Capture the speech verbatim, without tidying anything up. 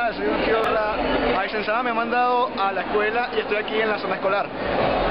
tal? Soy Urquiorra. Aysensada me ha mandado a la escuela y estoy aquí en la zona escolar.